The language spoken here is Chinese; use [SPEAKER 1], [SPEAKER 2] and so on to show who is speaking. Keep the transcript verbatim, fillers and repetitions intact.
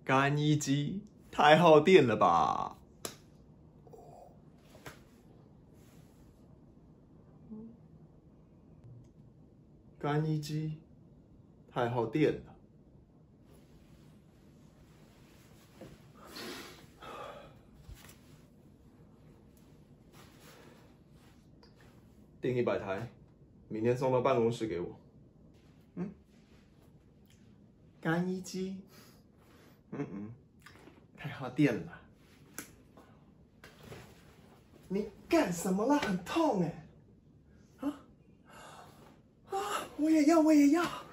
[SPEAKER 1] 干衣机太耗电了吧？干衣机太耗电了。订一百台，明天送到办公室给我。嗯，干衣机，嗯嗯，太耗电了。你干什么了？很痛哎！啊啊！我也要，我也要。